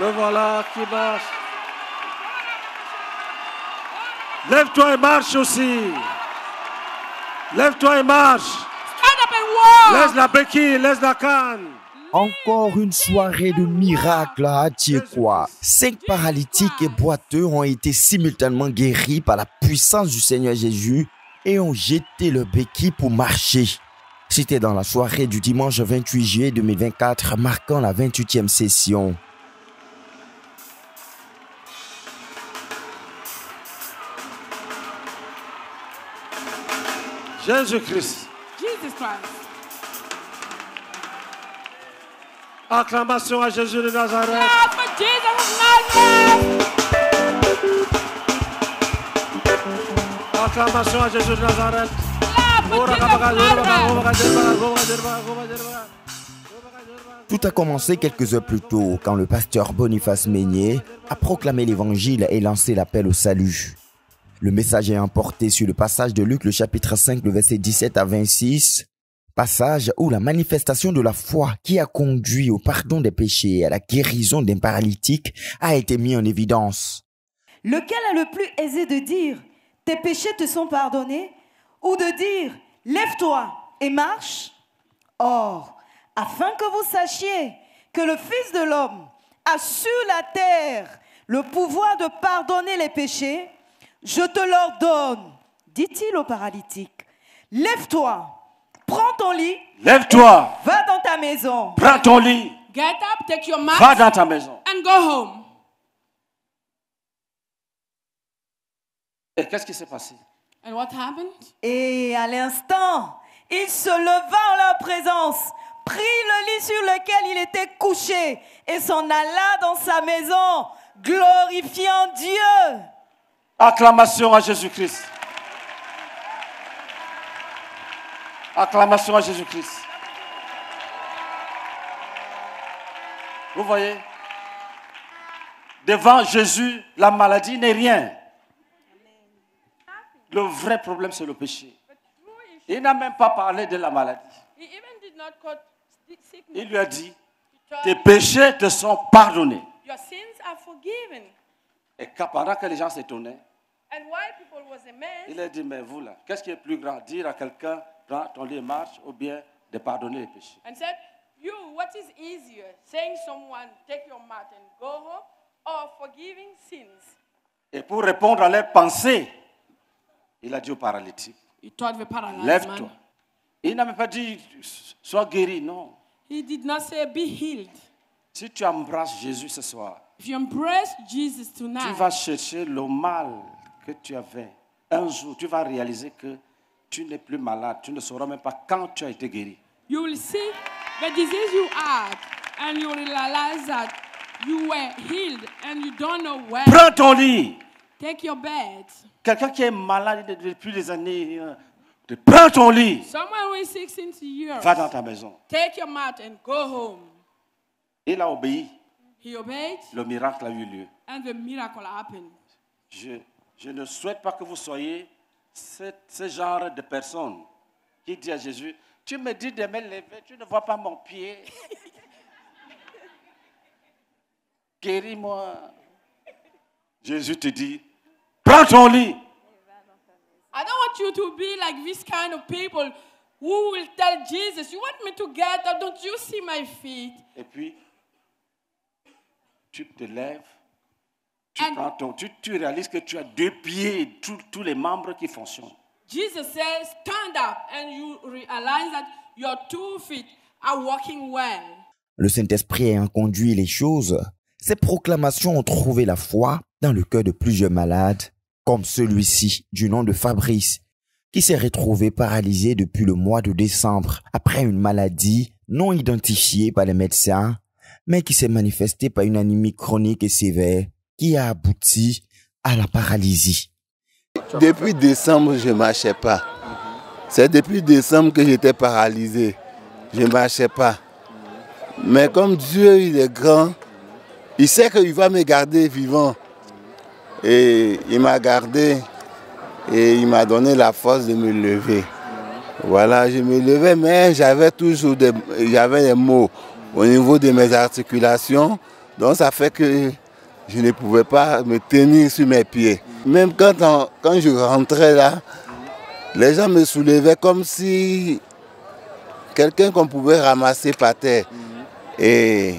Le voilà qui marche. Lève-toi et marche aussi. Lève-toi et marche. Stand up and walk. Laisse la béquille, laisse la canne. Encore une soirée de miracles à Attiékois. 5 paralytiques et boiteux ont été simultanément guéris par la puissance du Seigneur Jésus et ont jeté le béquille pour marcher. C'était dans la soirée du dimanche 28 juillet 2024, marquant la 28e session. Jésus-Christ. Jesus Christ. Acclamation à Jésus de Nazareth. Clap for Jesus of Nazareth. Acclamation à Jésus de Nazareth. Clap for Jesus of Nazareth. Tout a commencé quelques heures plus tôt quand le pasteur Boniface Meignet a proclamé l'évangile et lancé l'appel au salut. Le message est emporté sur le passage de Luc, le chapitre 5, le verset 17 à 26, passage où la manifestation de la foi qui a conduit au pardon des péchés et à la guérison d'un paralytique a été mis en évidence. Lequel est le plus aisé de dire « Tes péchés te sont pardonnés » ou de dire « Lève-toi et marche » ? Or, afin que vous sachiez que le Fils de l'homme a sur la terre le pouvoir de pardonner les péchés, je te l'ordonne, dit-il au paralytique, lève-toi, prends ton lit, Lève-toi, va dans ta maison. prends ton lit, Get up, take your mat, va dans ta maison. and go home. Et qu'est-ce qui s'est passé? And what happened? Et à l'instant, il se leva en leur présence, prit le lit sur lequel il était couché et s'en alla dans sa maison, glorifiant Dieu. Acclamation à Jésus-Christ. Acclamation à Jésus-Christ. Vous voyez, devant Jésus, la maladie n'est rien. Le vrai problème, c'est le péché. Il n'a même pas parlé de la maladie. He even did not quote sickness. Il lui a dit, tes péchés te sont pardonnés. Your sins are forgiven. Et pendant que les gens s'étonnaient, And while people was amazed, il a dit, mais vous là, qu'est-ce qui est plus grand? Dire à quelqu'un, prends ton lit et marche, ou bien de pardonner les péchés? and said, you, what is easier, saying someone, take your mat and go home, or forgiving sins? Et pour répondre à leurs pensées, il a dit au paralytique, He told the paralyzed lève-toi. man. Il n'a même pas dit, sois guéri, non. He did not say, be healed. Si tu embrasses Jésus ce soir, If you embrace Jesus tu tonight, vas chercher le mal que tu avais. Un jour, tu vas réaliser que tu n'es plus malade. Tu ne sauras même pas quand tu as été guéri. you will see the disease you had, and you will realize that you were healed, and you don't know where. Prends ton lit. Take your bed. Quelqu'un qui est malade depuis des années, prends ton lit. Someone who is 16 years, Va dans ta maison. take your mat and go home. Il a obéi. He obeyed, Le miracle a eu lieu. and the miracle happened. Je ne souhaite pas que vous soyez ce genre de personne qui dit à Jésus, tu me dis de me lever, tu ne vois pas mon pied. Guéris-moi. Jésus te dit, prends ton lit. I don't want you to be like this kind of people who will tell Jesus, you want me to get up, don't you see my feet? Et puis, tu te lèves, tu réalises que tu as 2 pieds et tous les membres qui fonctionnent. Jesus says, stand up, and you realize that your 2 feet are working well. Le Saint-Esprit ayant conduit les choses, ces proclamations ont trouvé la foi dans le cœur de plusieurs malades, comme celui-ci du nom de Fabrice, qui s'est retrouvé paralysé depuis le mois de décembre après une maladie non identifiée par les médecins, mais qui s'est manifestée par une anémie chronique et sévère qui a abouti à la paralysie. Depuis décembre, je ne marchais pas. C'est depuis décembre que j'étais paralysé. Je ne marchais pas. Mais comme Dieu il est grand, il sait qu'il va me garder vivant. Et il m'a gardé et il m'a donné la force de me lever. Voilà, je me levais, mais j'avais toujours des maux au niveau de mes articulations. Donc ça fait que je ne pouvais pas me tenir sur mes pieds. Même quand je rentrais là, les gens me soulevaient comme si quelqu'un qu'on pouvait ramasser par terre. Et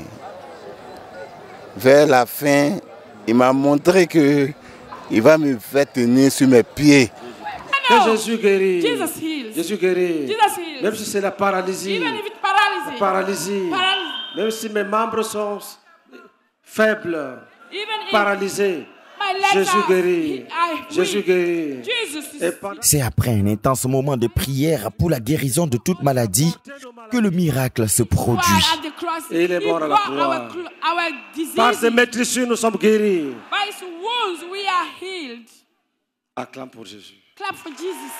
vers la fin, il m'a montré qu'il va me faire tenir sur mes pieds. Que Jésus guérit. Jesus heals. Jésus guérit. Jesus heals. Même si c'est la paralysie. Even if it's paralysis. Paralysie. Même si mes membres sont faibles, Even if paralysés. my legs Jésus are guérit. weak. Jésus guérit. Jesus Et is pendant- C'est après un intense moment de prière pour la guérison de toute maladie que le miracle se produit. at the cross. Et il est mort à la bore croix. our diseases. Par ses maîtrisures, nous sommes guéris. By his wounds we are healed. Acclame pour Jésus. Clap for Jesus.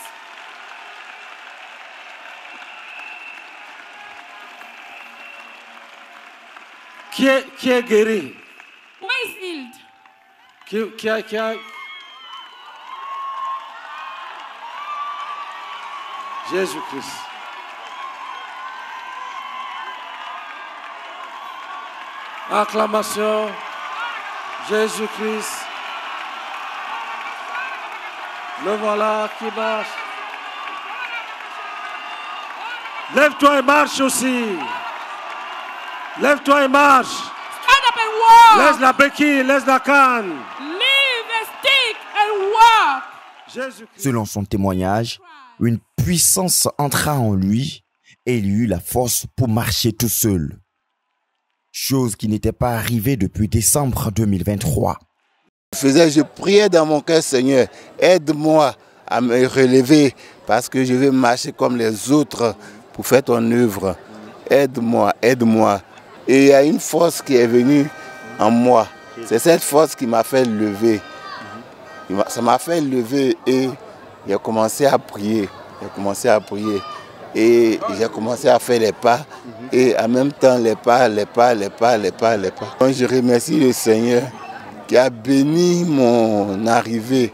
Qui est guéri? Who is healed? Qui a... Jésus-Christ. Acclamation. Jésus-Christ. Le voilà qui marche. Lève-toi et marche aussi. Lève-toi et marche. Stand up and walk. Laisse la béquille, laisse la canne. Leave the stick and walk. Jésus-Christ. Selon son témoignage, une puissance entra en lui et il eut la force pour marcher tout seul. Chose qui n'était pas arrivée depuis décembre 2023. Je priais dans mon cœur, Seigneur, aide-moi à me relever parce que je vais marcher comme les autres pour faire ton œuvre. Aide-moi, aide-moi. Et il y a une force qui est venue en moi. C'est cette force qui m'a fait lever. Ça m'a fait lever et j'ai commencé à prier. J'ai commencé à prier. Et j'ai commencé à faire les pas. Et en même temps, les pas. Donc je remercie le Seigneur qui a béni mon arrivée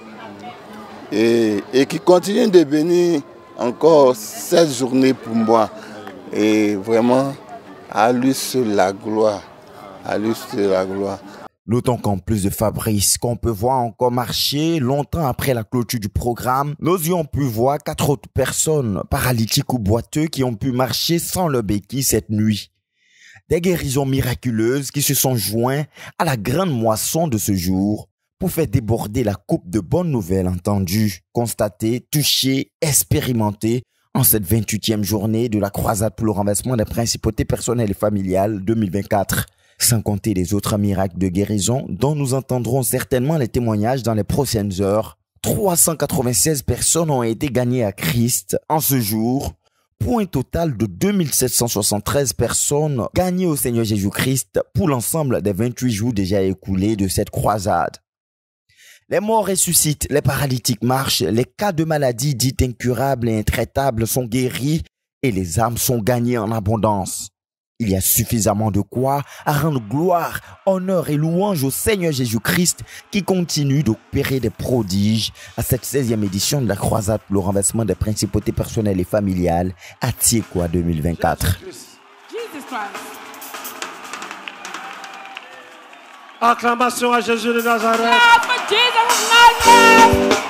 et qui continue de bénir encore cette journée pour moi. Et vraiment, à lui seul la gloire. À lui seul la gloire. Notons qu'en plus de Fabrice, qu'on peut voir encore marcher longtemps après la clôture du programme, nous y ont pu voir 4 autres personnes, paralytiques ou boiteux, qui ont pu marcher sans le béquille cette nuit. Des guérisons miraculeuses qui se sont joints à la grande moisson de ce jour pour faire déborder la coupe de bonnes nouvelles entendues, constatées, touchées, expérimentées en cette 28e journée de la croisade pour le renversement des principautés personnelles et familiales 2024. Sans compter les autres miracles de guérison dont nous entendrons certainement les témoignages dans les prochaines heures. 396 personnes ont été gagnées à Christ en ce jour, pour un total de 2773 personnes gagnées au Seigneur Jésus-Christ pour l'ensemble des 28 jours déjà écoulés de cette croisade. Les morts ressuscitent, les paralytiques marchent, les cas de maladies dites incurables et intraitables sont guéris et les âmes sont gagnées en abondance. Il y a suffisamment de quoi à rendre gloire, honneur et louange au Seigneur Jésus-Christ qui continue d'opérer des prodiges à cette 16e édition de la croisade pour le renversement des principautés personnelles et familiales à Tiekwa 2024. Jesus Christ. Acclamation à Jésus de Nazareth. Clap for Jesus of Nazareth.